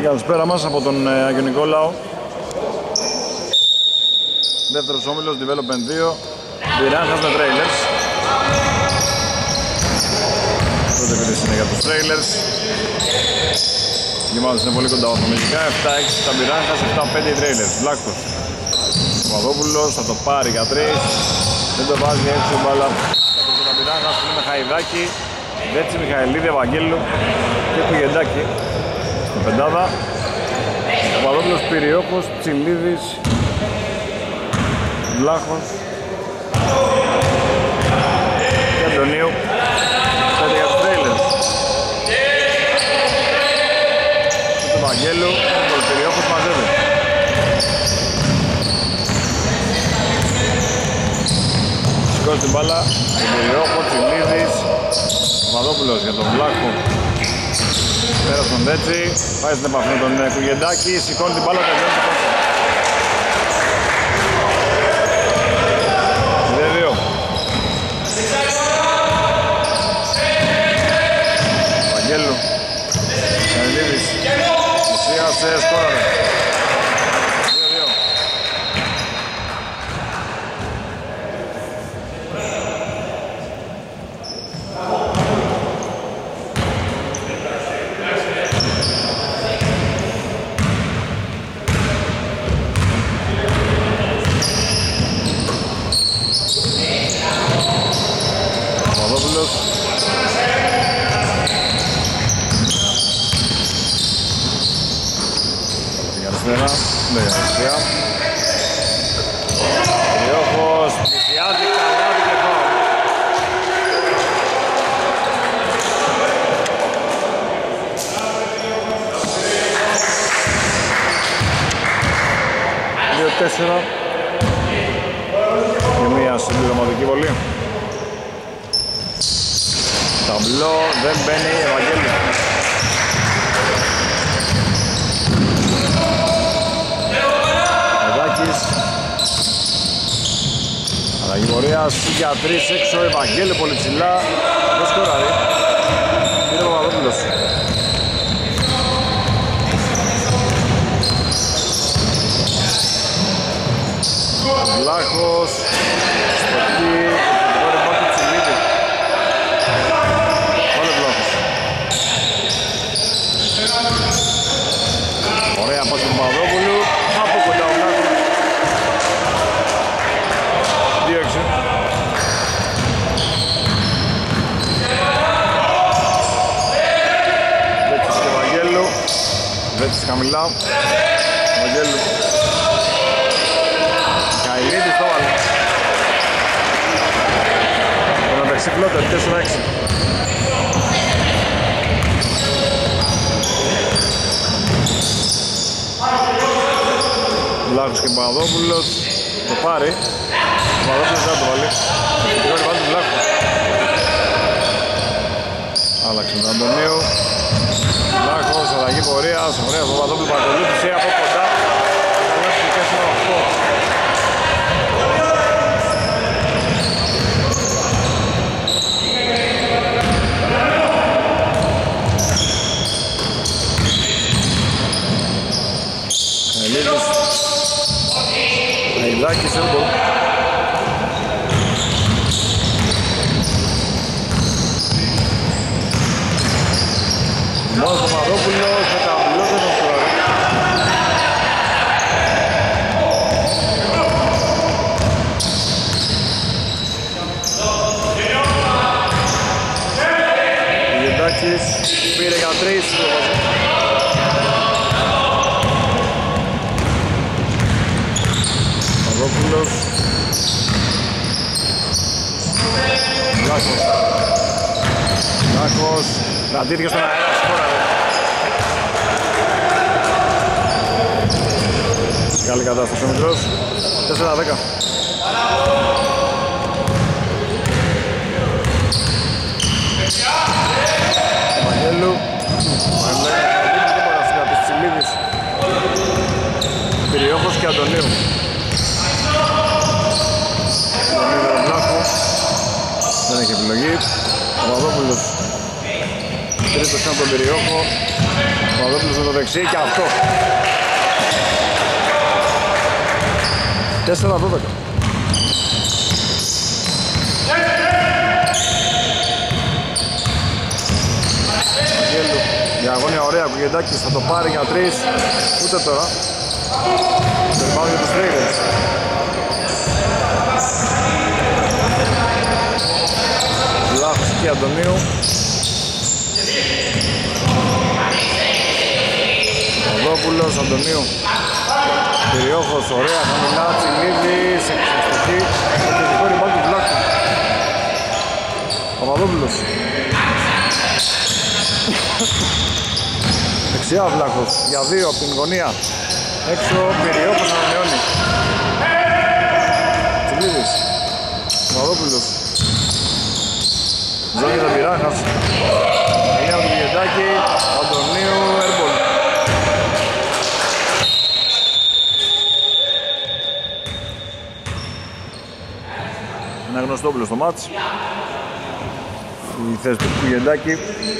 Καλησπέρα μας από τον Άγιο Νικόλαο. Δεύτερος όμιλος, Development 2, Πειράχας με Trailers. Πρώτη επίθεση είναι για τους Trailers. Οι ομάδες είναι πολύ κοντά βαθμολογικά, 7-6 τα Πειράχας, 7-5 οι Trailers. Βλάκος, Παπαδόπουλος θα το πάρει για 3, δεν το βάζει έξω μπάλα. Τα Πειράχας είναι με Χαϊδάκη, Δέτσι, Μιχαηλίδη, Ευαγγέλου και Κουγεντάκη στην πεντάδα. Παπαδόπουλος, Πυριόκος, Τσιλίδης, Βλάχος και Αντωνίου. Πέντε για τους Trailers. Του Ευαγγέλου, ο Πυριόκος μαζεύει. Σηκώσει την μπάλα, τον Πυριόκο, Τσιλίδης, Παπαδόπουλος για τον Βλάχο. Πέρα στον Δέτσι, πάει στην επαφή με τον Κουγεντάκη, σηκώνει την μπάλα, τελειώνει το πόσο. 2-2. Βαγγέλου, Κανελίδης, Μουσίασε, σκόραρε. 2-2. Ριόχος πλησιάζει καλά και φάουλ. Δύο-τέσσερα και μία συμπληρωματική βολή. Ταμπλό δεν μπαίνει, Ευαγγέλη. Αλλαγή πορείας για 3 έξω, Ευαγγέλη πολύ ψηλά, δεν σκοράρει. Είναι ο Παπαδόπουλος. Βλάχος, στοχή, το ρεμπά του Τσιλίδη. Πάλι Βλάχος. Ωραία πάση του Παπαδόπουλου, από κοντά ο Βλάχος. 2-6. Δέτσις και Βαγγέλου. Δέτσις χαμηλά. Βαγγέλου. Καηλίδης το βάλε. Το μεταξύ Φλότερ, 4-6. Βλάχος και Παπαδόπουλος. Το πάρει. Ο Παπαδόπουλος δεν το βάλει. Τώρα βάλει τον Βλάχο. Άλλαξε τον Αντωνίου. Βλάχος, αλλαγή πορείας. Ωραία, ο Παπαδόπουλος παρακολούθησε από κοντά. Καλώς και 4-8. Ελίδης. Αιδάκης, έρμπολ. Μόνος Παπαδόπουλος με τα μπλοκ δεν τον σκοράρει. Γεντάκης πήρε για 3. Παπαδόπουλος. Βλάχος. Βλάχος. Κρατήθηκε στον αέρα, σκόραρε. Καλή κατάσταση ο μικρός. 4-10. Μαγγέλου. Μαγγέλου δεν μπορεί να συγκρατήσει Τσιλίδης. Πυριόχος και Αντωνίου. Αντωνίου Βλάχου. Δεν έχει επιλογή. Ο Παπαδόπουλος. Τρίτος είναι τον Πυριόχο. Παπαδόπουλος με το δεξί και αυτό. 4-12. Διαγώνια ωραία, Κουγεντάκης θα το πάρει για 3. Ούτε τώρα. Περπάω για τους Trailers. Λάχος και Αντωνίου. Παπαδόπουλος, Αντωνίου. Κυριόχος, ωραία, χαμηλά, Τσιλίδης, εξωστική. Και το κόρη μπάλ του Βλάκου. Παπαδόπουλος. Δεξιά Βλάχος, για 2 από την γωνία. Έξω, Κυριόχος ανανεώνει. Τσιλίδης. Παπαδόπουλος. Ζώνη τον Πυράχας. Είναι από τον Γεντάκη, Αντωνίου, Έρμπολ. Ένα γνωστόπουλο στο μάτς. Η θέση του Κουγεντάκη.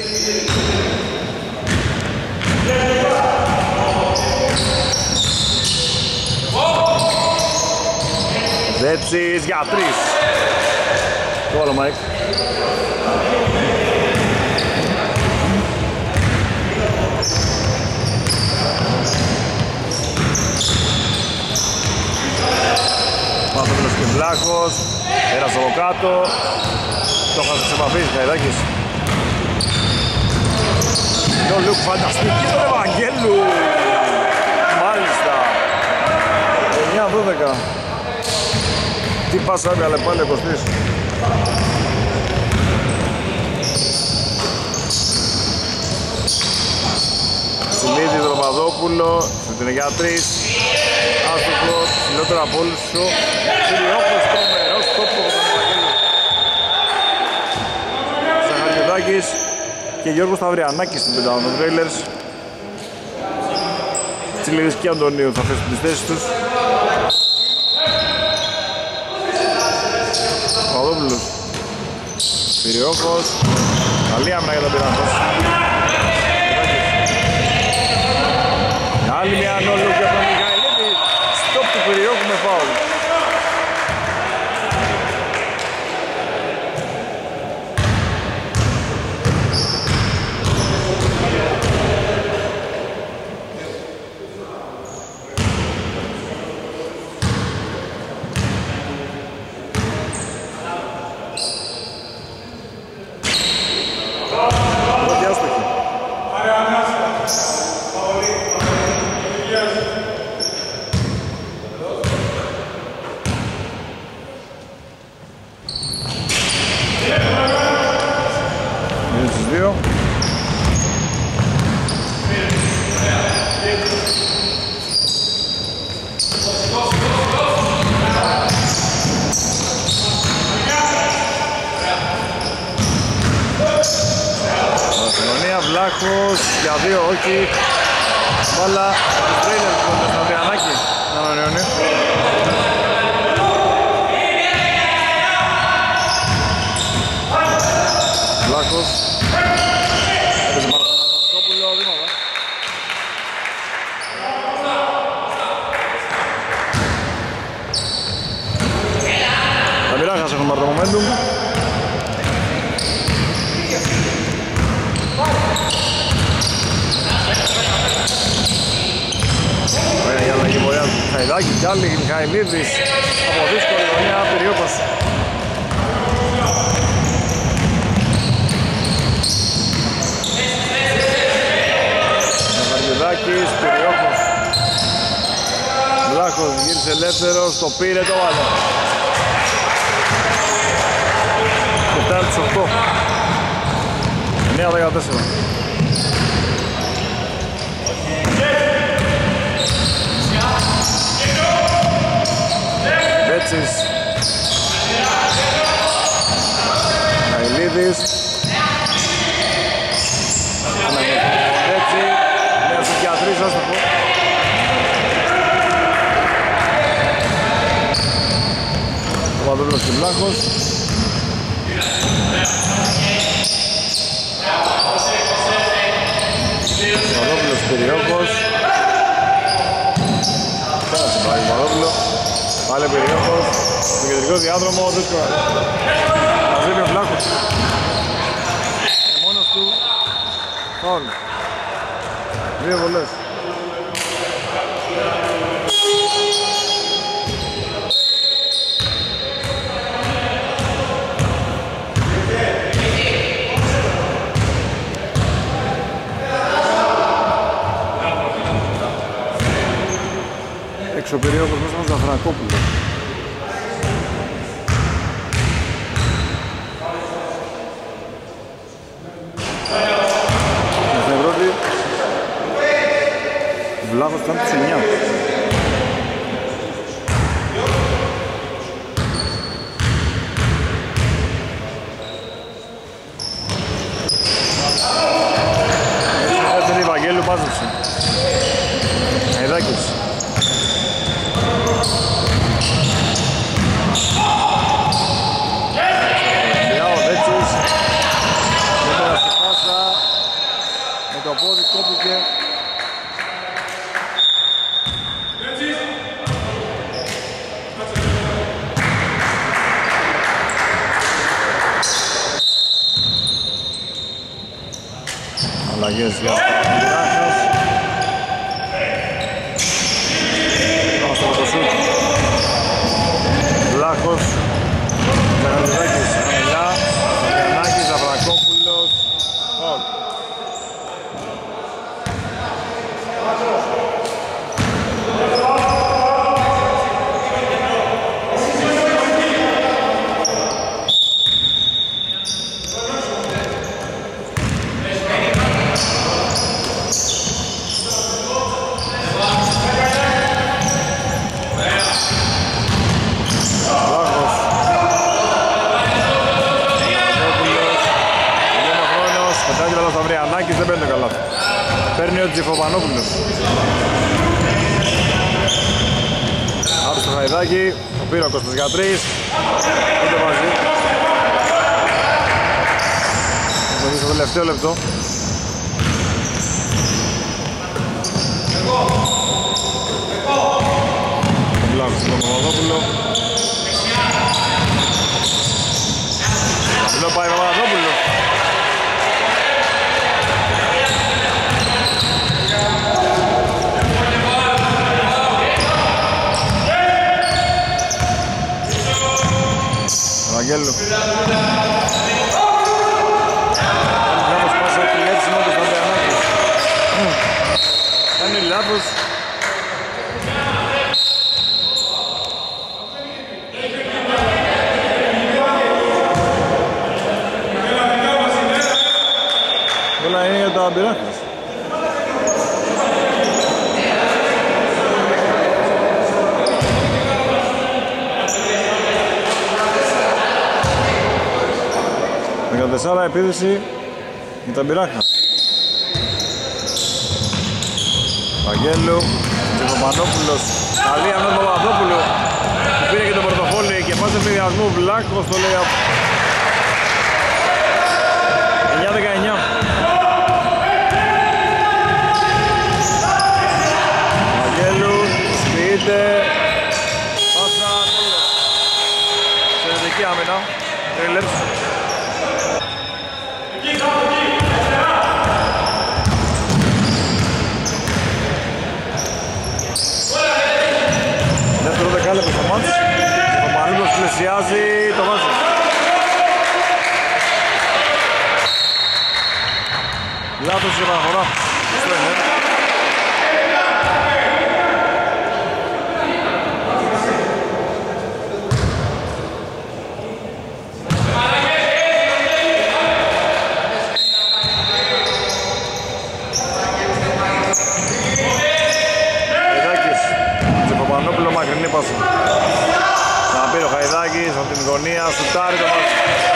Δέτσις για 3. Το άλλο Μάικ. Παπαδόπουλος και Βλάχος. Πέρασε από κάτω. Το χάσε σε επαφή, Καϊδάκης. Το Λουκ φανταστική του Ευαγγέλου. Μάλιστα. 9-12. Τι πάσα έβγαλε πάλι ο Κωστής. Τσιλίδη τον Παπαδόπουλο. Στην για 3. Άστοχο, ψηλότερο από όλους σου. Κυριόχος τρομερός τόπο από τον Ευαγγέλου. Ζαχαριουδάκης και Γιώργος Σταυριανάκης στην πεντάδα των Trailers. Τσιλίδης και Αντωνίου θα θέσουν τις θέσεις τους. Παπαδόπουλος. Κυριόχος. Καλή άμυνα για τον Πυράχος. Άλλη μια νόλου για τον Μιχαηλίδη. Στόπ του Κυριόχου με φάουλ. Βλάχος για 2 όχι. Μπάλα του Trailers από τον Σταυριανάκη να ανανεώνει. Βλάχος. Έπαιζε πάνω στον Αναστόπουλο, βήματα. Τα Πυράχας έχουν πάρει το momentum. Ωραία για αλλαγή βοήθεια του Χαϊδάκη κι άλλη Μιχαηλίδης από δύσκολη γωνία Περιόχος. Μιχαηλίδης, Περιόχος. Βλάχος γύρισε ελεύθερος, το πήρε, το βάλε. 7-8. 9-14. Βέτσις. Μιχαηλίδης. Βέτσι. Νέος στους γιατρείς, ας το πω. Ο Παπαδόπουλος και Βλάχος. Παπαδόπουλος. Πάλι περίοδος, στο κεντρικό διάδρομο, δύσκολα. Μαζεύει ο Βλάχος. Και μόνος του, φαουλ. 2 βολές. Έξω περίοδος μέσα στον Ζαφρακόπουλο. Στην πρώτη, Βλάχος ήταν τους 9. Δεύτερη Βαγγέλου πάζεψε. Αιδάκης. Με το πόδι κόπηκε. Αλλαγές για τον Πυράχος. Πάμε στο φωτοσούτ. Βλάχος. Καραδουδάκης. Αμελιά. Ζαγκανάκης. Ζαβρακόπουλος. Φαουλ. Δεν παίρνει το καλάθι. Παίρνει ο Τζιφοπανόπουλος. Άπη στο Χαϊδάκι, ο Πύροκος τους 13. Ούτε μαζί. Θα δει στο τελευταίο λεπτό. Βλάβος στον Παπαδόπουλο. Εδώ πάει ο Παπαδόπουλο. Βαγγέλου. Λάθος πάσα επιλέξιμο του Σταμπιανάκης. Κάνει λάθος. Όλα είναι για τα Μπυράχας. Τεσσάρα επίδυση με τα Μπυράχα. Βαγγέλου, Τζιφοπανόπουλος. Καλή άμυνα του Παπαδόπουλου που πήρε και το πορτοφόλι και πάσε φυγιασμού. Βλάχος το λέει 9-19. Βαγγέλου, σποιείται. Πάσα, εξαιρετική άμυνα. Τριλέψη. Δεύτερο δεκάλεπτο στο μάτς. Ο Μανούλος πλησιάζει, το βάζει. Λάθος και παραφορά. Στο είναι. Μακρινή πάσα. Να πήρε ο Χαϊδάκης από την γωνία, σουτάρει το μάτς.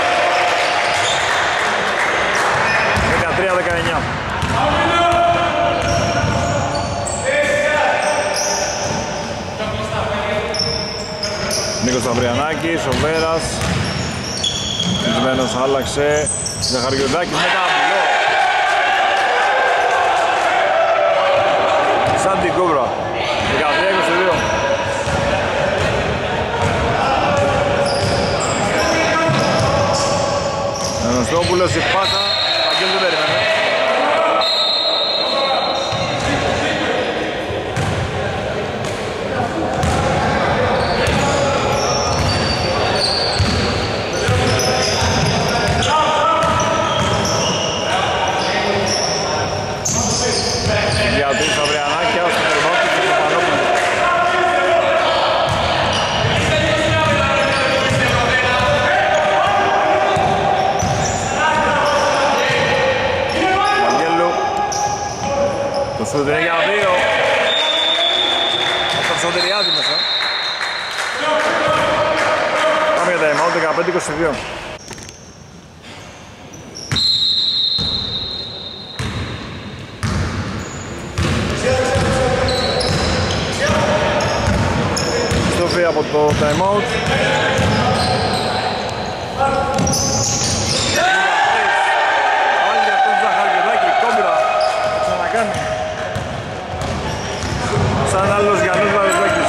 13-19. Νίκος Σταυριανάκης, ο Βέρας. Κινημένος άλλαξε. Ζαχαριουδάκης με ταμπλό. Σαν την κούμπρα. 13-22. Αναγνωστόπουλος, η πάσα, Βαγγέλου δεν περίμενε. Για τους Αυριανάκια, στον Ερμότη και τον Πανόπουλο. Βαγγέλου, το σούτ είναι για 2. Από τον Σωτηριάδη μέσα. Πάμε για τα time out, 15-22. Από το time out. Πάλι για τον Ζαχαριουδάκη, κόμπρα, ξανακάνει. Σαν άλλος Γιάννος Βαρουζάκης.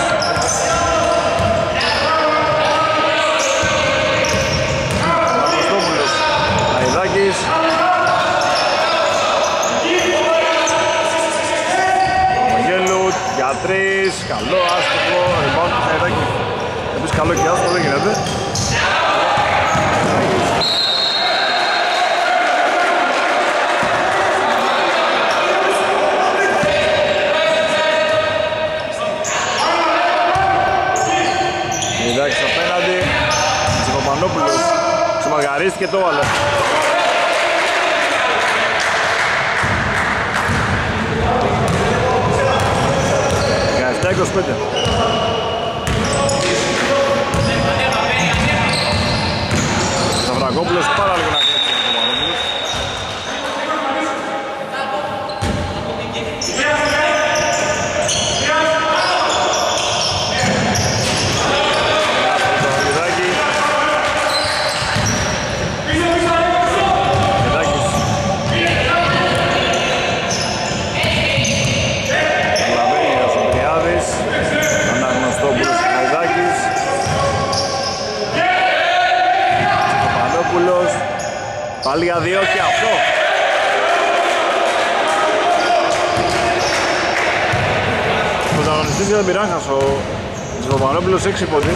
Αναγνωστόπουλος, Αϊδάκης. Βαγγέλου για 3, καλό άστοχο, rebound του Αϊδάκη. Επίσης καλό και άστοχο, δεν γίνεται. Αϊδάκης απέναντι, Τσικοπανόπουλος, ξεμαργαρίστηκε το έβαλε. Στα 25. Σταυρακόπουλος πάρα λίγο να κλέψει τον Πανόπουλος. Ζαχαριουδάκη. Ζαχαριουδάκης. Λαβέλιος ο Τριάδης. Αναγνωστόπουλος και Αϊδάκης. Τσικοπανόπουλος. Πάλι για 2 και αυτό. Πρωταγωνιστής για τον Πυράγχας ο Τσικοπανόπουλος 6 πόντι.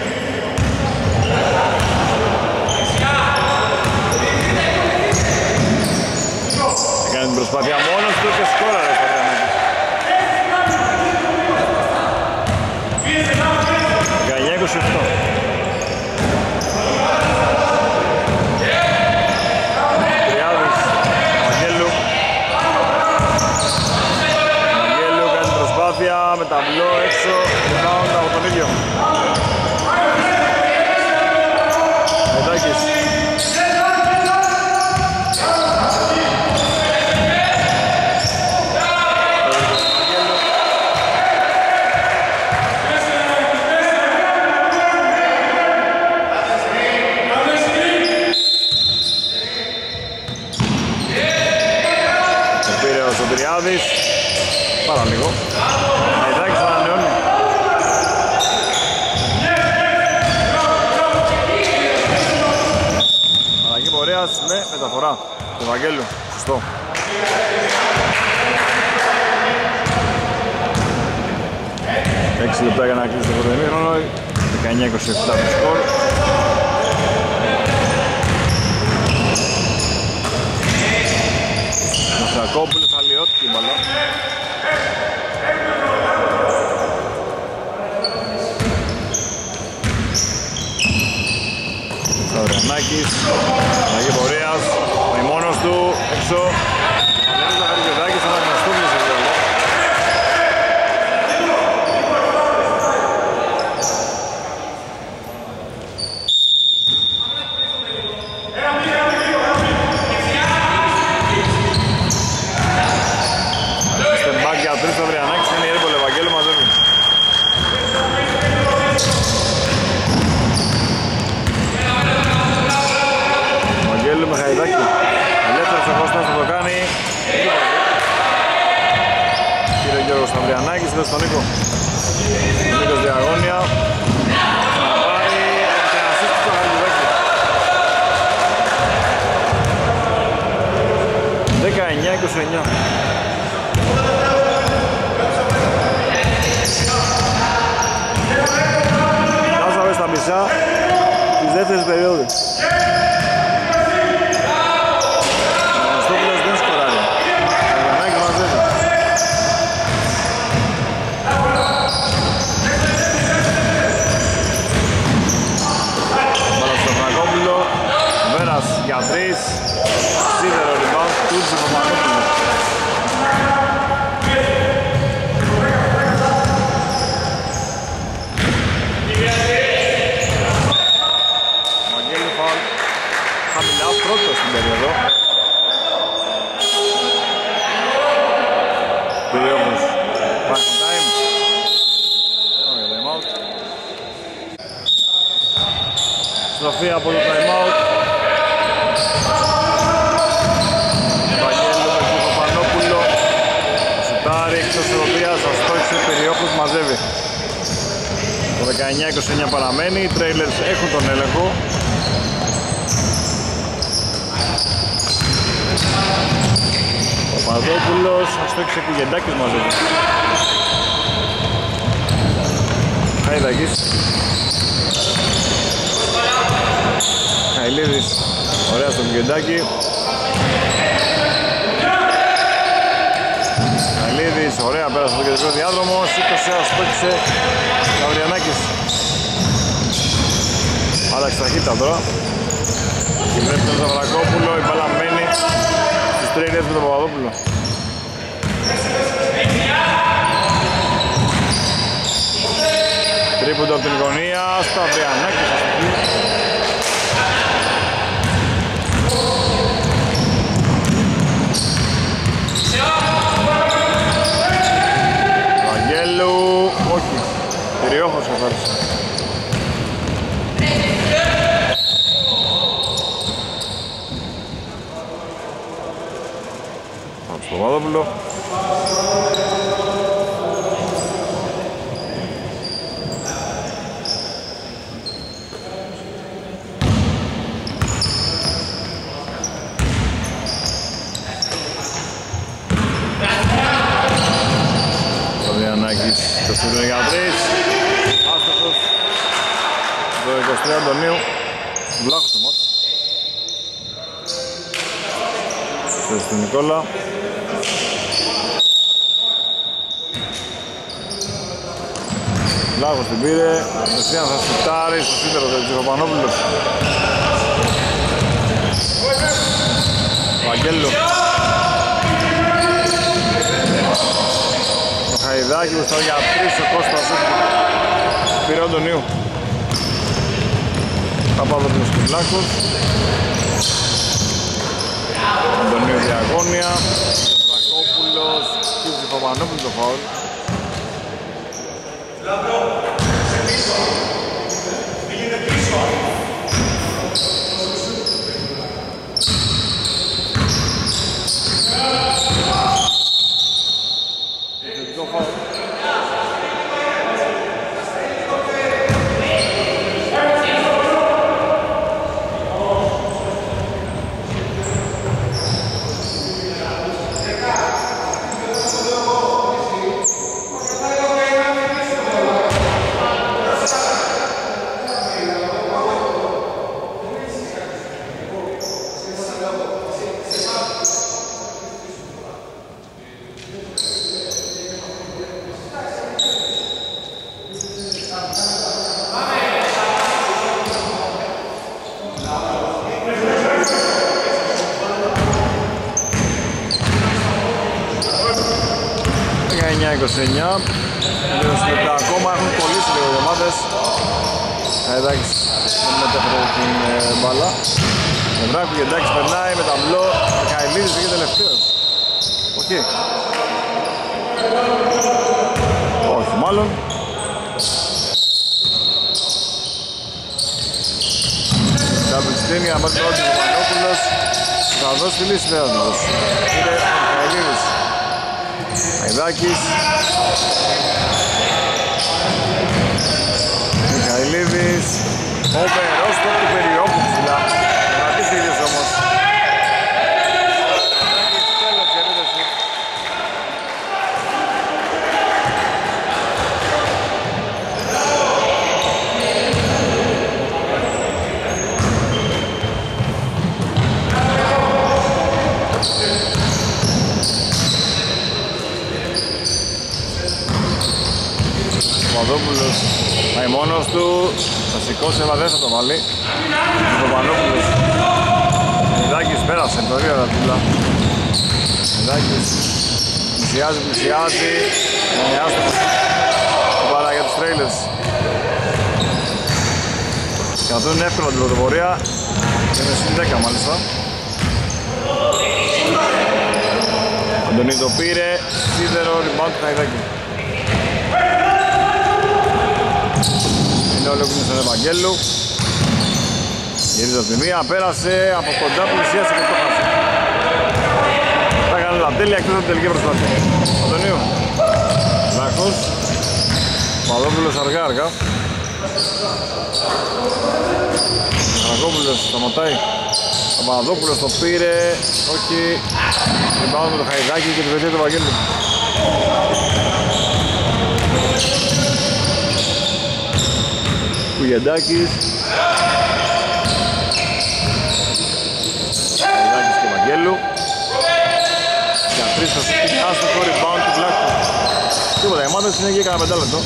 Έκανε την προσπάθεια μόνος του και σκόραρε στο Πυράγχας. 19-28. Τριάδης, Βαγγέλου. Βαγγέλου κάνει την προσπάθεια με ταμπλό έξω, rebound από τον ίδιο. Αϊδάκης. Τριάδης, πάρα λίγο. Αϊδάκης ανανεώνει. Αλλαγή πορείας με μεταφορά του Βαγγέλου. Σωστό. Έξι λεπτά για να κλείσει το πρώτο ημίχρονο. 19-27 το σκορ. Μασακόπουλος αλλοιώτικη μπαλά. Σταυρανάκης, αλλαγή πορείας, με μόνος του, έξω. Ανέβης Ζαχαριουδάκης, Αναγνωστόπουλος σε διάλο. Για 3 το Αυριανάκης, είναι η Έρμπολ, Ευαγγέλου μαζεύει. Ευαγγέλου με Χαϊδάκη. Ελεύθερος ο Κώστας θα το κάνει. Κύριε Γιώργος Αυριανάκης, εδώ στον Νίκο. Ο Νίκος διαγώνια. Θα πάρει από την ασίστ του Χαϊδάκη. 29. Φτάσαμε στα μισά της δεύτερης περίοδου. Ο Στόπουλος δεν σκοράρει. Ο Γιαννάκης μαζεύει. Μπάλα στο Φραγκόπουλο. Βέρας για 3. Σίδερο rebound του Τζιβομανόπουλου. Μαγγέλου φαουλ χαμηλά, πρώτο στην περίοδο. Περίοδος Βάσιν time. Όχι, time out. Στροφή από το time out. Βαγγέλου με τον Παπανόπουλο. Σουτάρει εκτός ισορροπίας, αστόχησε, Περιόχος μαζεύει. Το 19-29 παραμένει, οι Trailers έχουν τον έλεγχο. Παπαδόπουλος, αστόχησε, Κουγεντάκης μαζεύει. Χαϊδάκης. Χαϊλίδης, ωραία στον Κουγεντάκη. Χαϊλίδης, ωραία πέρασε στο κεντρικό διάδρομο, σήκωσε, αστόχησε, Γαβριανάκης. Άλλαξε ταχύτητα τώρα. Και βλέπει τον Ζαβρακόπουλο, η μπάλα μένει στους Trailers με τον Παπαδόπουλο. Τρίποντο από την γωνία, στα Γαβριανάκη. Βαγγέλου, όχι, Περιόχος καθάρισε. Πάμε στο Παπαδόπουλο. Σταυριανάκης, το στήριο για 3. Άστοχος. Το 23 Αντωνίου. Βλάχος το μάτς. Στέλνει στον Νικόλα. Βλάχος την πήρε. Δεσίαν θα σουτάρει στο σύντερο του Τζιχοπανόπουλος. Βαγγέλου. Χαϊδάκη που στάζει για 3 ο Κώστας πήρε ο Αντωνίου. Παπαδόπουλος και Βλάχος. Αντωνίου διαγώνια. Βλακόπουλος και Τζιφοπανόπουλος το φάουλ. Λίγο λεπτά ακόμα, έχουν κολλήσει λίγο οι ομάδες. Εντάξει, δεν μετέφερε την μπάλα. Μευράκου και εντάξει περνάει με ταμπλό. Καηλίδης εκεί τελευταίος. Όχι. Όχι μάλλον. Double screen για να πάρει το όντιο ο Πανόπουλος. Θα δώσει τη λύση βέβαια του. Είναι ο Καηλίδης. Χαϊδάκης. Μιχαηλίδης. Ο Περόστο του Περιόχου ψηλά. Αντίθετος όμως. Τέλος η επίθεση Παπαδόπουλος πάει μόνος του, θα σηκώσει αλλά δεν θα το βάλει. Ο Παπανόπουλος. Μηδάκης πέρασε, πολύ ωραία τούλα. Μηδάκης πλησιάζει, είναι άστοχος. Πάρα για τους Trailers. Κρατούν εύκολα την πρωτοπορία και είναι συν 10 μάλιστα. Αντωνί το πήρε, σίδερο, rebound του Χαϊδάκη. Είναι όλο στον Ευαγγέλου. Γυρίζει από τη μία, πέρασε από κοντά, πλησίασε και το χάσε. Θα έκανε τα τέλεια εκτός από την τελική προσπάθεια. Αντωνίου, Λάκος, Παδόπουλος αργά. Χαρακόπουλος σταματάει. Ο Παπαδόπουλος το πήρε, όχι. Rebound με το Χαϊδάκη και τη βοηθεία του Βαγγέλου. Κουγεντάκης. Χαϊδάκης και Βαγγέλου. Για τρεις θα σηκεί άστοχο rebound του Βλάκου. Τίποτα, η ομάδα συνέχεια κάνα 5 λεπτό.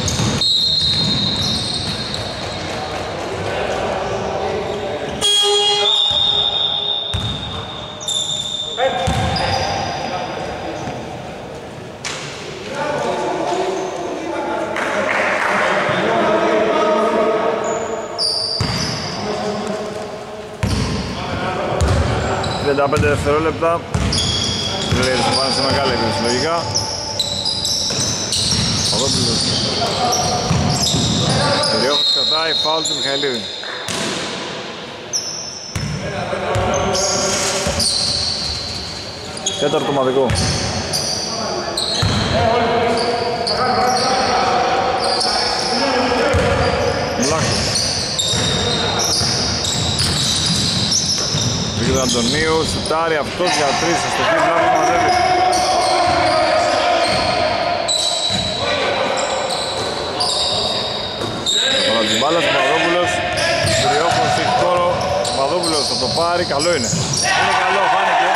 Τα 5 δευτερόλεπτα. Δηλαδή θα πάνε σε μεγάλη έκρηση λογικά. Παδόπουλος. Περιόχος κρατάει, φάουλ του Μιχαηλίδη. Τέταρτο ομαδικό. Μουλάκος. Του Αντωνίου, σουτάρει αυτός για 3, στο κύριο Βλάβου μαζεύει. Τώρα την μπάλα του Παπαδόπουλος, Τριόφωνος έχει χώρο, Παπαδόπουλος θα το πάρει, καλό είναι. Είναι καλό, φάνηκε.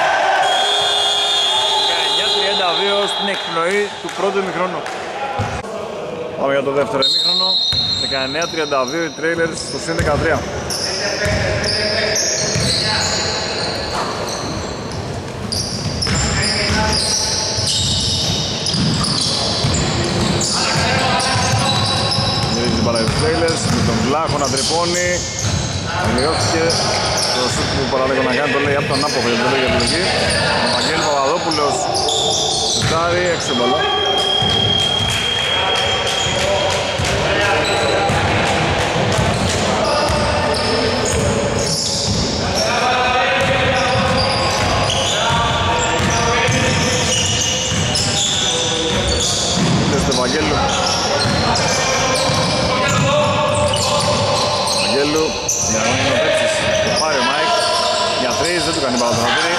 19-32 στην εκπνοή του πρώτου ημιχρόνου. Πάμε για το δεύτερο ημίχρονο, 19-32 οι Trailers στο συν 13. Μυρίζει μπάλα για τους Trailers με τον Βλάχο να τρυπώνει. Μειώθηκε το σουτ που παραλέγω να κάνει, το λέει από τον άποχο για την τελική επιλογή. Ο Βαγγέλης Παπαδόπουλος σουτάρει, έξω μπάλα. Βαγγέλου. Βαγγέλου, για να μην το παίξεις. Το πάρει ο Μάικ. Για 3, δεν του κάνει πάρα το χατήρι.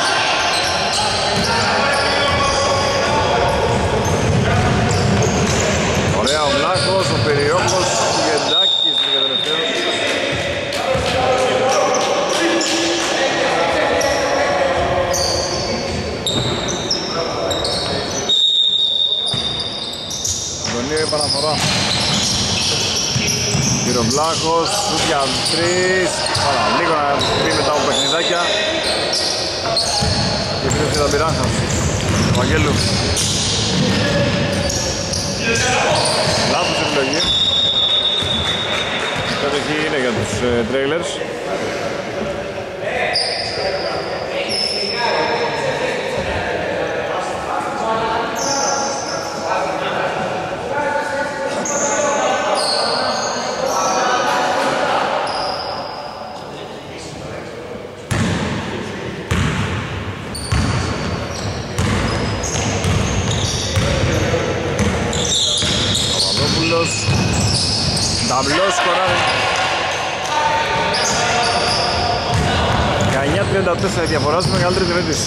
Ωραία ο Βλάχος, ο Περιόχος, ο Γεντάκης για τελευταίο. Επαναφορά. Πυροβλάχος, σουτ για 3. Πάρα λίγο να πει μετά από παιχνιδάκια. Και πήρε τα πειράχας. Ο Βαγγέλου. Λάθος επιλογή. Η κατοχή είναι για τους Trailers. Ταμπλός σκοράρει. 19-34 η διαφορά στη μεγαλύτερη τιμήτηση.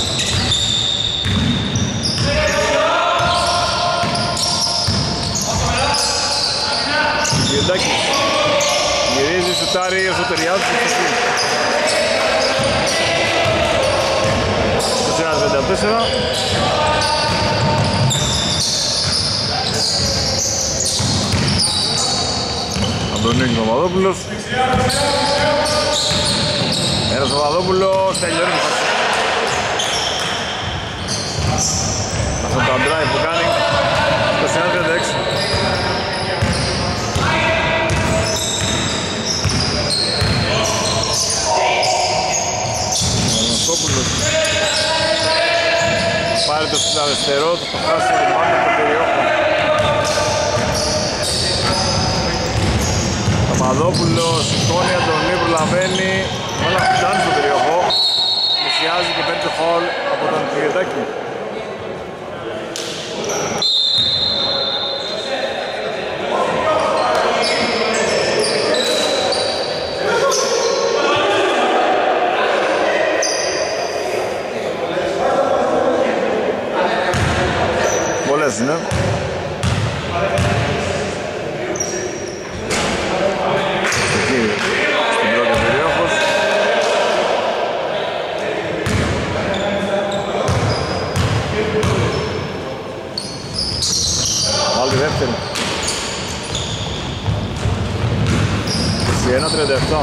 Γεντάκης γυρίζει, σουτάρει, εσωτεριάζει και στο 34. Αντωνίου και Παπαδόπουλος. Ένας Παπαδόπουλος, τελειώνει το φάση. Αυτό το drive που κάνει, το 136. Αναστόπουλος. Πάρει το στην αριστερό, το χάσει την πάντα από το περιόχο. Παπαδόπουλος, σηκώνει, Αντωνίου, προλαβαίνει. Όλα φτάνει στο περιοχό. Πλησιάζει και παίρνει το φαουλ από τον Κυριετάκη. Πολλές είναι. Στην πρώτη περιόχος. Βάλει τη δεύτερη. 21-37.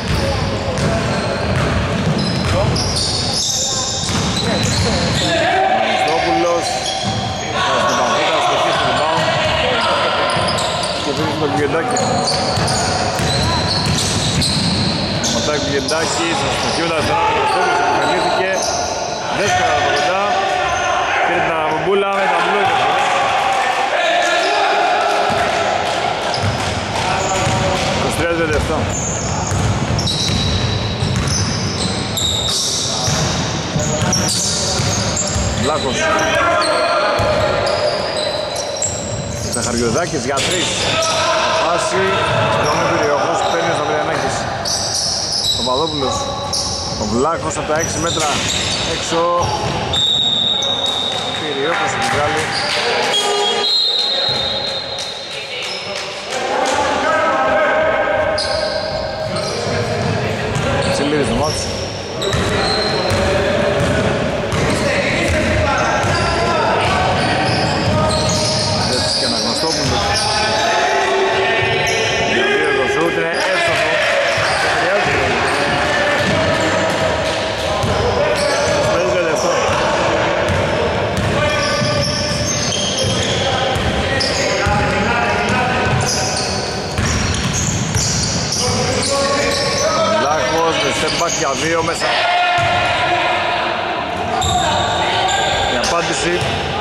Αναστόπουλος. Στην παγίδα, στοχή στο rebound. Και βρίσκει τον Κυριετάκη. Ματάει ο Κυριετάκης, στο στοχείο τα αριστερά του Αναστόπουλος, επιμελήθηκε. Δύσκολα από κοντά. Πήρε την αναμπομπούλα με τα μπλου. 23-37. Λάκος. Ζαχαριωδάκης για 3. Φάση. Στον περιοχός παίρνει ο Σταυριανάκης. Ο Παπαδόπουλος. Ο Βλάκος από τα 6 μέτρα έξω. Περιοχός του βγάλει. Τσιλίδης στο μάτσο. Έτσι και Αναγνωστόπουλος. Για δύο το σούτ είναι εύστοχο. Λάκος με step back για 2 μέσα. Η απάντηση.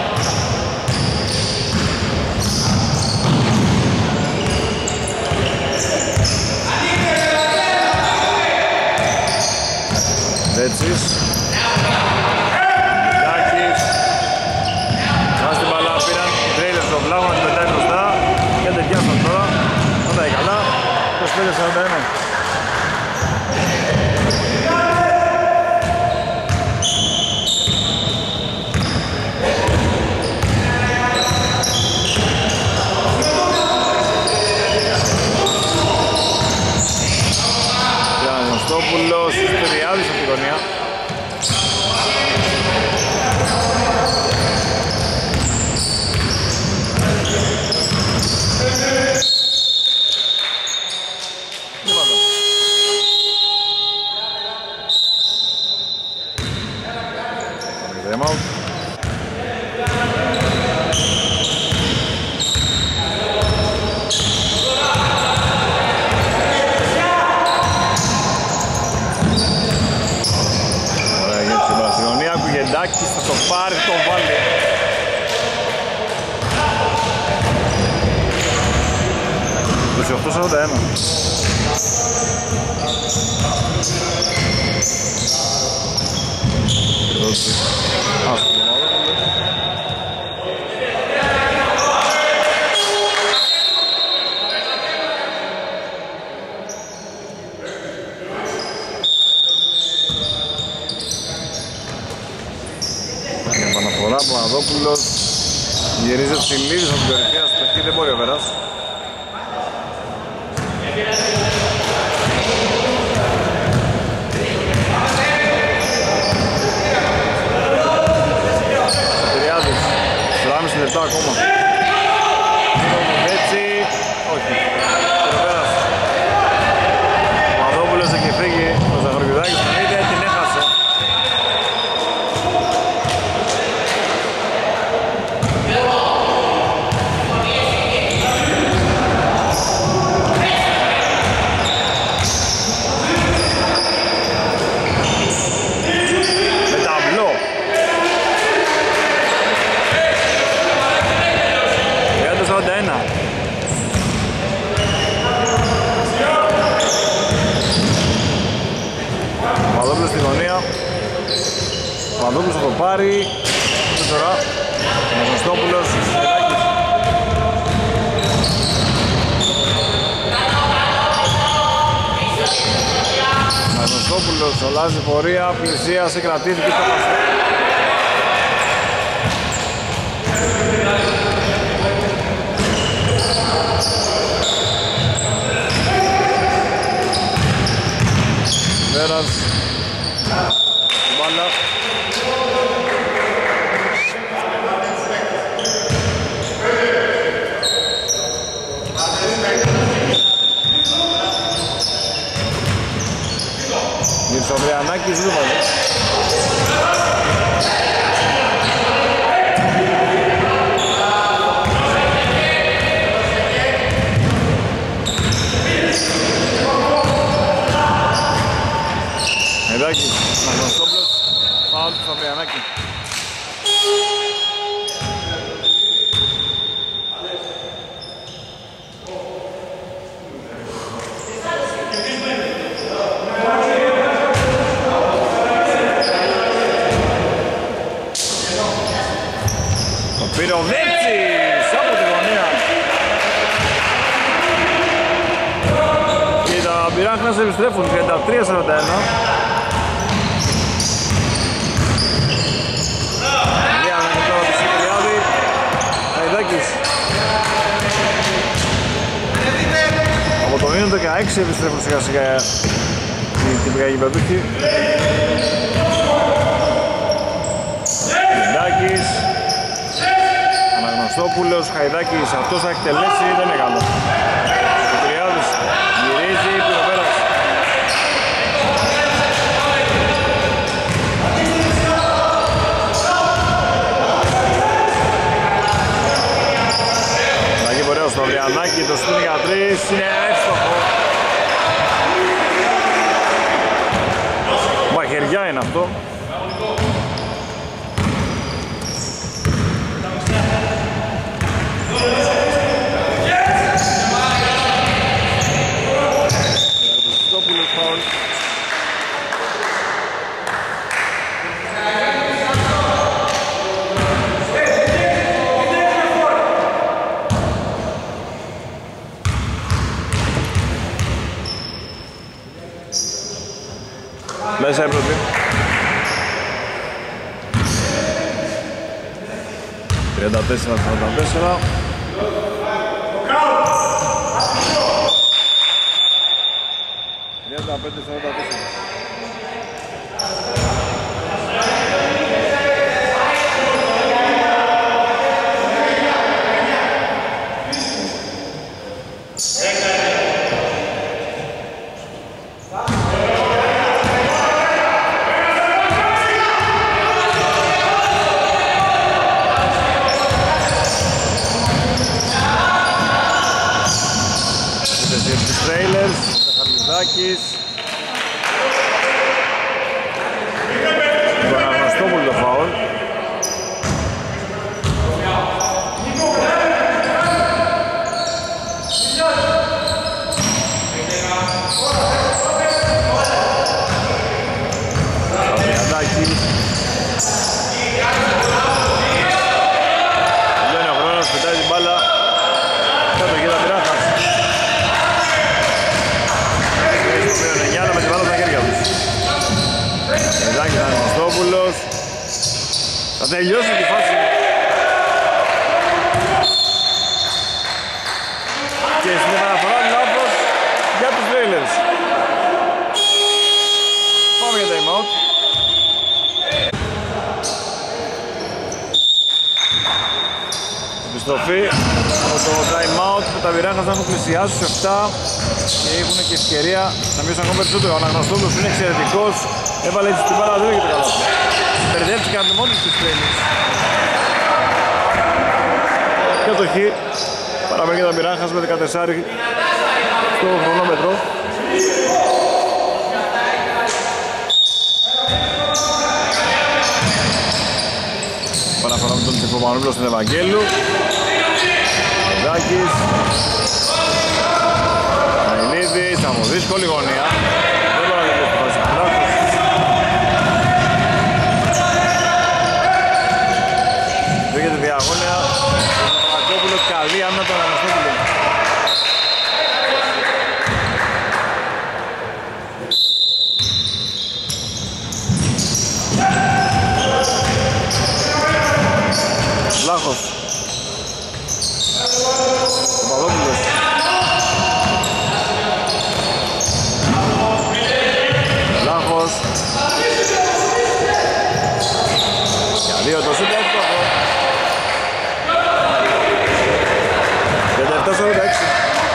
Τέτσις. Μητάκης. Βάζει την μπαλά, πήραν τρέιλερ στο βλάβο να την πετάει μπροστά. Και ταιριάσαν τώρα. Θα τα καλά. 25-41. Αναστόπουλος, Τριάδης από τη γωνία. Κουγεντάκης θα το πάρει, το βάλει. Το 28-41. Επαναφορά από Παπαδόπουλος. Γυρίζει ο Τσιλίδης από την κορυφαία στοχή, δεν μπορεί ο Βεράς. Τριάδης, 4,5 λεπτά ακόμα. Έτσι, όχι, ο Βεράς. Παπαδόπουλος θα το πάρει. Τώρα Αναγνωστόπουλος. Αναγνωστόπουλος αλλάζει πορεία, πλησίασε, κρατήθηκε στο παστό. Βέρας στην μπάλα. Γύρισε ο Βριανάκης, δεν βάζει. Εδάκης, Αναγνωστόπουλος, φάουλ του Σταυριανάκη. Το πήρε ο Βέτσης από τη γωνία. Και τα Μπιράχνας επιστρέφουν 33-41. Από το μήνο 16 επιστρέφουν σιγά σιγά οι τυπικά γηπεδούχοι. Χαϊδάκης, Αναγνωστόπουλος, Χαϊδάκης, αυτός θα εκτελέσει, δεν είναι καλό. Ο Τριάδης γυρίζει, πυροβέρας. Στο Βριανάκη, το στούν για 3, είναι εύστοχο. Μαχαιριά είναι αυτό. Χριστόπουλος φάουλ. Μέσα έπρεπε. 34-44. Τον Αναγνωστόπουλο το φάουλ. Σταυριανάκης. Τελειώνει ο χρόνος, πετάει την μπάλα. Κάτω και τα πειράχας. Με την μπάλα στα χέρια τους. Εδάκης Αναγνωστόπουλος. Θα τελειώσει τη φάση. Και στην επαναφορά λάθος για τους Trailers. Πάμε για time out. Επιστροφή από το time out που τα Βυράχας έχουν πλησιάσει στους 7 και έχουν και ευκαιρία να μειώσουν ακόμα περισσότερο. Ο Αναγνωστόπουλος είναι εξαιρετικός, έβαλε έτσι την μπάλα, δεν έγινε το καλό. Περιδεύτηκαν μόνοι στις Trailers. Και το χ παραμένει για τα Βυράχας με 14 στο χρονόμετρο. Παραφορά με τον Τυφομανούλο στον Ευαγγέλου. Δάκης. Αιλίδης, από δύσκολη γωνία. Δεν μπορεί να δει το πάση. Βλάχος. Παπαδόπουλος. Βλάχος. Για 2 το σούτ εύκολο. 37-46.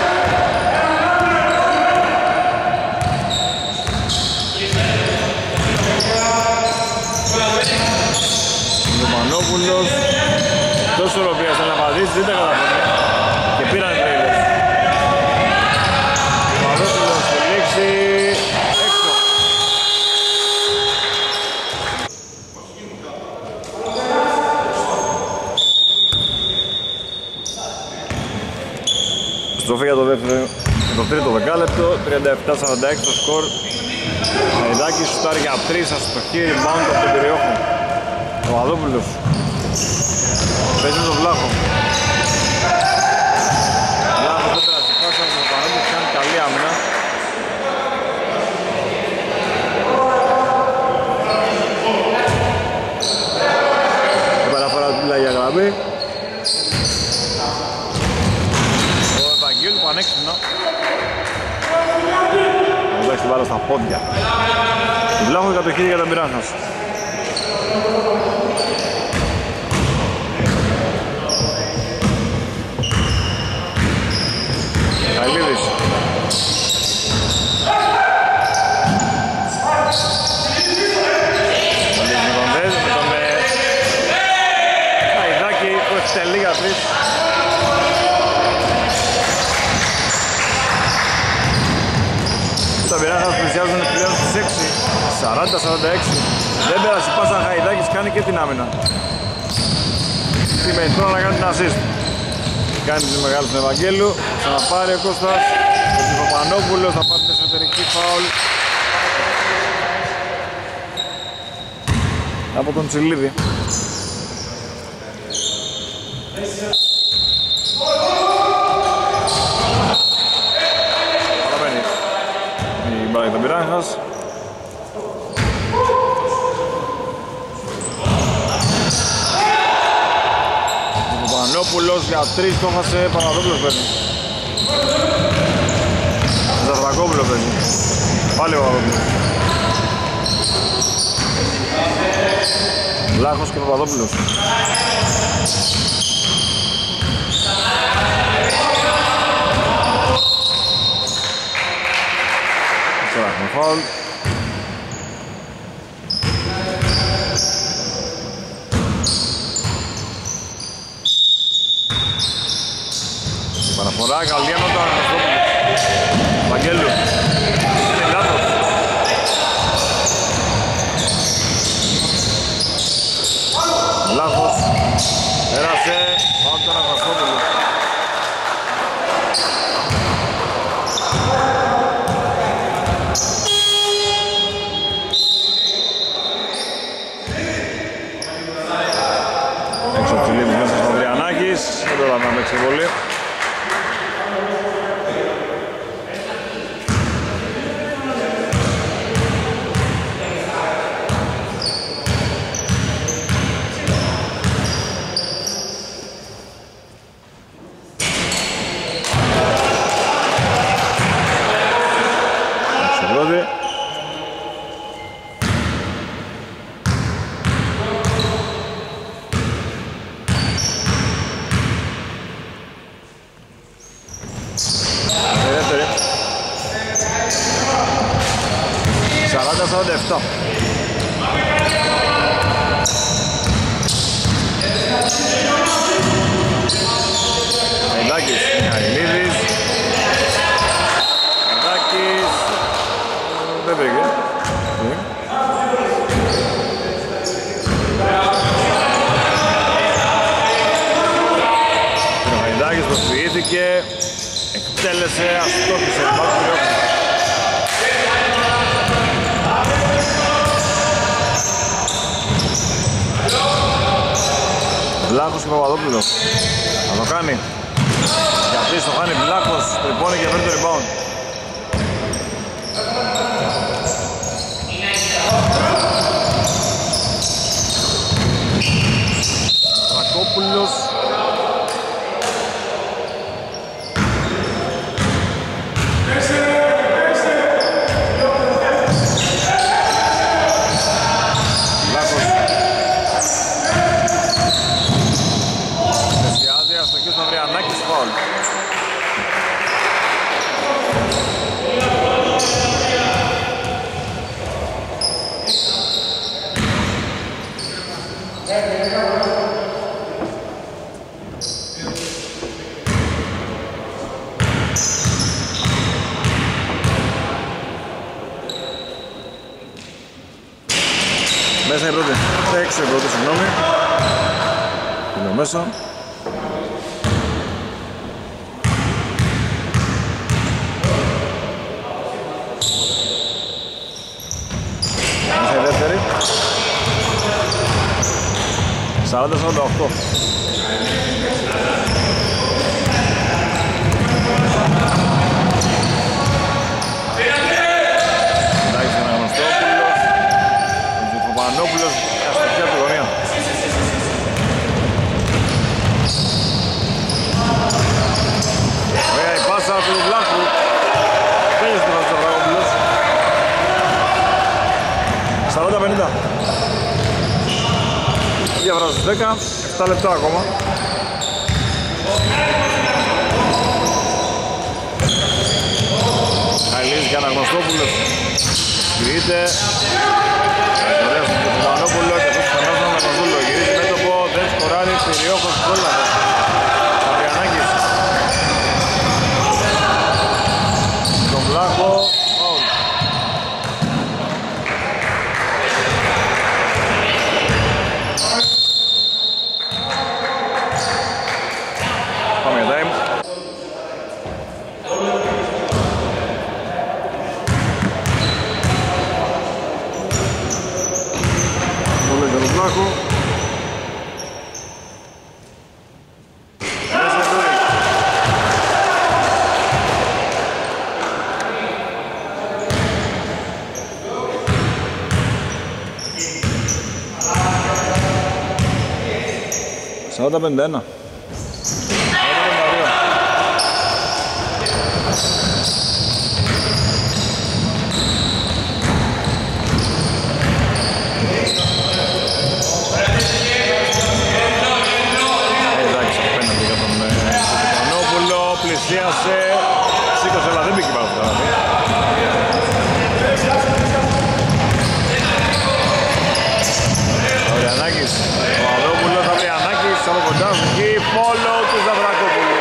Μανόπουλος. Τόσο ροπίας να απαντήσει, δεν τα καταφέρει. Και πήραν τρέιλες. Μανόπουλος στη λήξη. Έξω. Στροφή για το δεύτερο, το τρίτο δεκάλεπτο. 37-46 το σκορ. Μαϊδάκης σουτάρει για 3 αστοχή, rebound από τον περιόχο. Ο Παπαδόπουλος παίζει με τον Βλάχο. Βλάχος δεν πέρασε πάσα, ο Παπαδόπουλος κάνει καλή άμυνα. Επαναφορά του για γραμμή. Ο Ευαγγέλου πανέξυπνα. Εντάξει την μπάλα στα πόδια. Ο Βλάχος κατοχή για τα Μιράνας. Καηλίδης. Με τον Καϊδάκη που εκτελεί για 3. Τα Μιράνας πλησιάζουν πλέον στις 6. 40-46. Δεν πέρασε πάσα Χαϊδάκης, κάνει και την άμυνα. Σημαίνει τώρα να κάνει την assist. Κάνει τη μεγάλη στον Ευαγγέλου, θα πάρει ο Κώστας. Ο Παπανόπουλος θα πάρει την εσωτερική φάουλ από τον Τσιλίδη. Παραμένει η μπάλα για τον Πυράγχας. Παπανόπουλος για 3 το έχασε, Παναδόπουλος παίζει. Ζαρδακόπουλος παίζει. Πάλι ο Παπαδόπουλος. Λάχος και Παπαδόπουλος. Τώρα έχουμε φάουλ. Παραφορά, Γαλλιάνο το Αναστόπουλο. Βαγγέλου. Είναι λάθος. Λάθος. Πέρασε. Πάμε τον Αναστόπουλο. Έξω από τη λίμνη μέσα στον Αδριανάκης. Δεν πρέπει να παίξει πολύ. Μαϊδάκης, Μιχαηλίδης. Μαϊδάκης. Δεν βρήκε. Ο Μαϊδάκης προσποιήθηκε. Εκτέλεσε, αστόχησε. Βλάχος και Παπαδόπουλος. Θα το κάνει. Γιατί στο χάνει Βλάχος, τρυπώνει και παίρνει το rebound. Ρακόπουλος Μέσα η πρώτη, έξω η πρώτη, συγγνώμη. Είναι μέσα. Μέσα η δεύτερη. 40-48. Πανόπουλος, αστοχή από τη γωνία. Ωραία η πάσα του Βλάχου. Τέλειωσε το βάζει ο Βραγόπουλος. 40-50. Διαβράζω στους 10, 7 λεπτά ακόμα. Χαλίζει και Αναγνωστόπουλος. Κριείται. Ωραία στον Κουτουμανόπουλο και αυτός φανάζουν με τον Δούλο. Γυρίζει μέτωπο, δεν σκοράρει, Συριόχος, Κόλλαβος. Σαβριανάκης. Τον Βλάχο, φαουλ. Πάμε για time. Βλάχο. Μέσα τώρα. Σαράντα 51. Πλησίασε, σήκωσε αλλά δεν μπήκε πάνω στο γραφή. Ο Ριαννάκης, ο Αδρόπουλος, ο Ριαννάκης, από κοντά σου εκεί, πόλο του Ζαβρακόπουλου.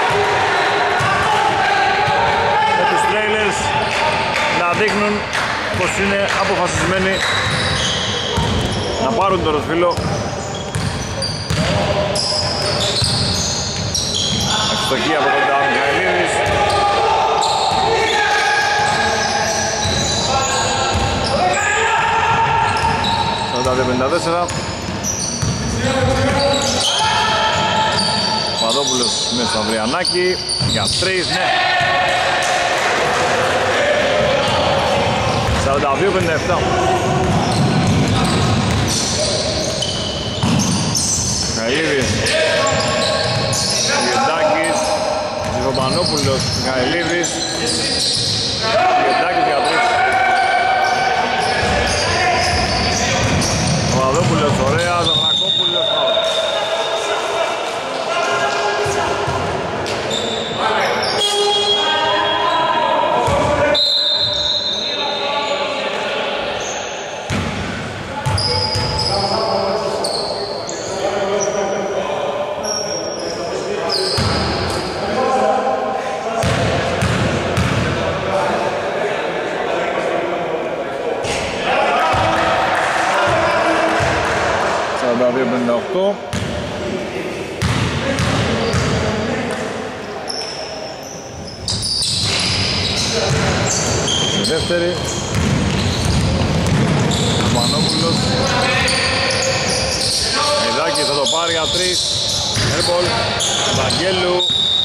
Με τους τρέιλερς να δείχνουν πως είναι αποφασισμένοι να πάρουν το ροσφύλλο. Ευστοχή από κοντά ο Μιχαηλίδης. $42-54. Παδόπουλος με στο Ανδριανάκη για 3, ναι. 42-57. Μιχαηλίδης. Γεντάκης, Ζηφοπανόπουλος, Μιχαηλίδης, Γεντάκης για 3. Παπαδόπουλος, ωραία, Ζαυρακόπουλος, φάουλ. Στη δεύτερη Μανόπουλος, Μιδάκη θα το πάρει για 3. Airball, Βαγγέλου.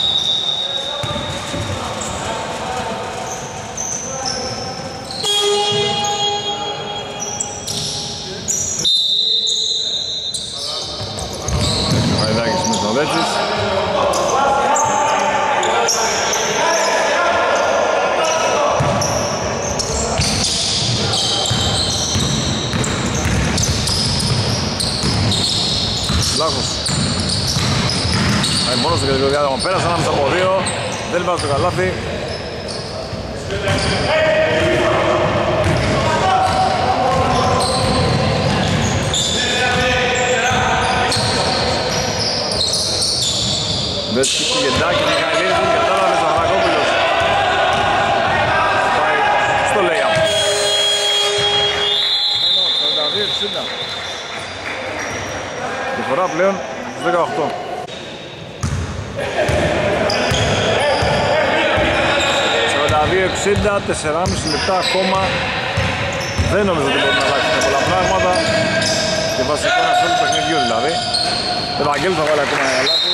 Μιδάκης με το Λέτσις. Λάχος. Πάει μόνος του και το διάδρομο. Πέρασε ανάμεσα από 2. Δεν βάζει το καλάθι. Βέσκης του Γεντάκη, Μιχαηλίδης, δεν κατάλαβες ο Χαρακόπουλος. Πάει στο lay-up. 42-60. Η φορά πλέον στους 18. ...42-60, 4,5 λεπτά ακόμα. Δεν νομίζω ότι μπορεί να αλλάξει πολλά πράγματα. Και βασικά ένα όλο παιχνιδιού δηλαδή. Ο Ευαγγέλης θα βάλει ακόμα ένα λάθος.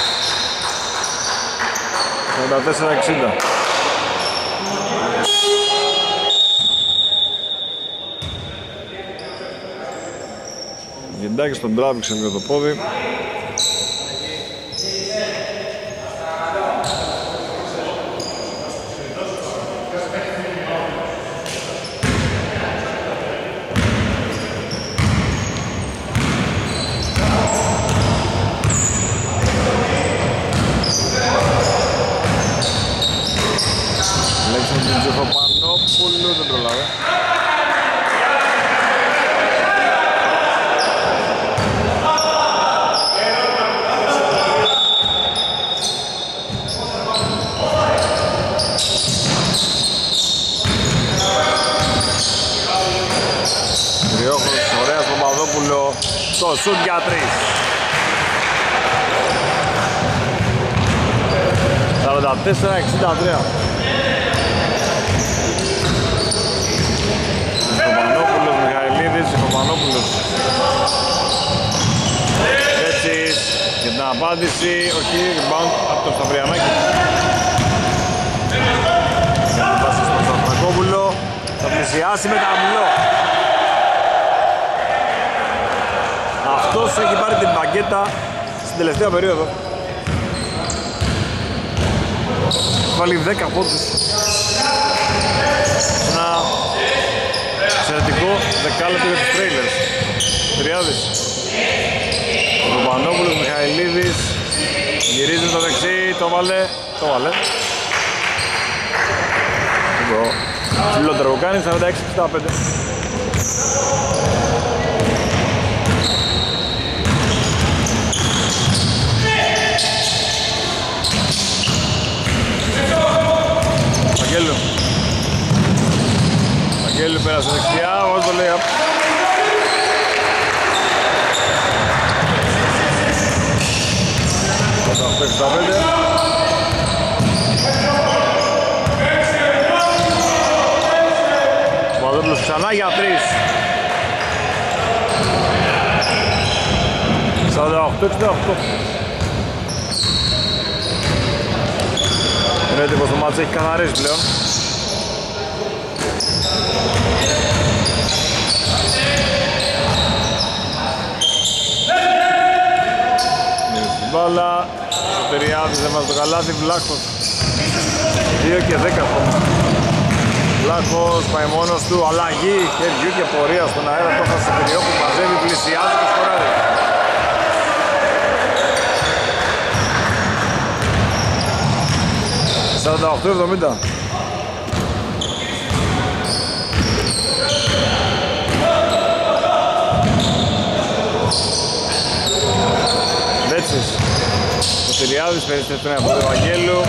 44-60. Γεντάκης στον τράβηξε με το πόδι. Λέξαμε τον Τζεφοπανόπουλου, δεν προλάβε. Τριόχος, ωραίας Παπαδόπουλο, το σουτ για 3. 44-63. Κοπανόπουλος, Μιχαηλίδης, Κοπανόπουλος. Έτσι, για την απάντηση, όχι, rebound από τον Σταυριανάκη. Για την πάση στον Σταυρακόπουλο, θα πλησιάσει με ταμπλό. Αυτός έχει πάρει την μπαγκέτα στην τελευταία περίοδο. Βάλει 10 πόντους. Ένα εξαιρετικό δεκάλεπτο για τους Trailers. Τριάδης. Ο Ρουμπανόπουλος, Μιχαηλίδης. Γυρίζει με το δεξί, το βάλε. Το φιλότερο που κάνει, 46-65. Αγγέλου πέρασε δεξιά, βάζει το lay-up. Κατά 8-65. Παπαδόπουλος ξανά για 3. 48-68. Είναι έτοιμος το μάτς, έχει καθαρίσει πλέον. Μπάλα, ο Τεριάδης έβαλε το καλάθι, Βλάχος 2 και 10 ακόμα. Βλάχος πάει μόνος του, αλλαγή χεριού και πορεία στον αέρα, το έχασε ο Τεριό που μαζεύει, πλησιάζει και σκοράρει. ...48-70. Λέτσις. Ο Τηλιάδης περιστρέφει από τον Ευαγγέλου.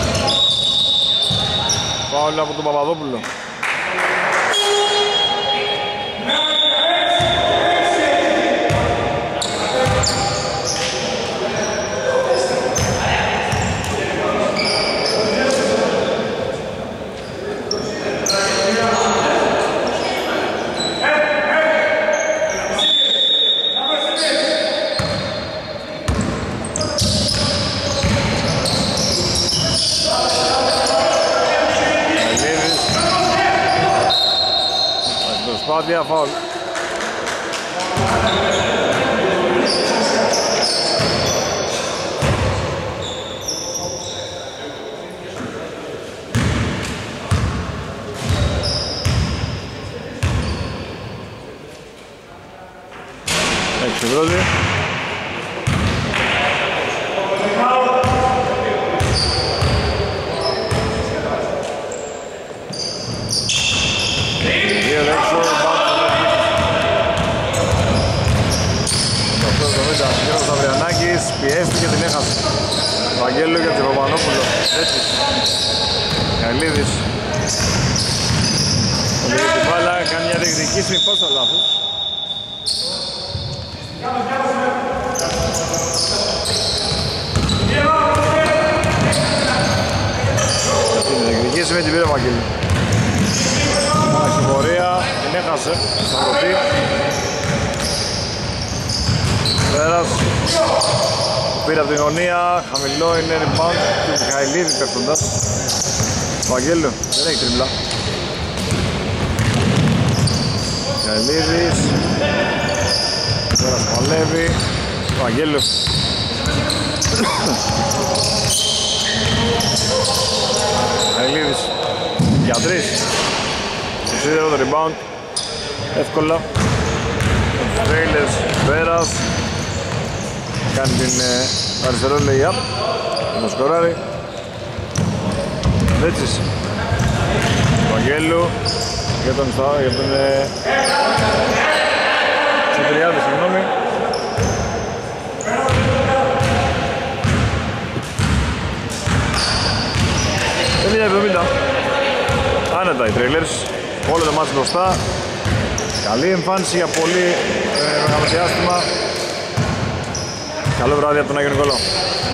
Φάουλ από τον Παπαδόπουλο. Προσπάθεια, φάουλ. Έξω βρόζι. Πιέστηκε και την έχασε. Βαγγέλου για τον Παπανόπουλο. Έτσι. Καλίδης. Ολίγη την μπάλα, κάνει μια διεκδικήση με πόσα λάθος. Αυτή είναι διεκδικήση με την πήρε ο Βαγγέλου. Αχιπορία, την έχασε. Σταυρωτή. Πέρας. Πήρε από την γωνία, χαμηλό είναι rebound του Μιχαηλίδη πέφτοντας. Βαγγέλου, δεν έχει τριμπλά. Μιχαηλίδης. Πέρας παλεύει. Βαγγέλου. Μιχαηλίδης. Για τρεις. Στο σίδερο το rebound. Εύκολα. Τρέιλερς, πέρας. Κάνει την αριστερό lay-up. Το σκοράρει. Λέτσις. Βαγγέλου. Για τον Τσιτριάδη, συγγνώμη. Είναι 70. Άνετα οι τρέιλερς. Όλο το μάτς μπροστά. Καλή εμφάνιση για πολύ μεγάλο διάστημα. Καλό βράδυ από τον Άγιο Νικολό.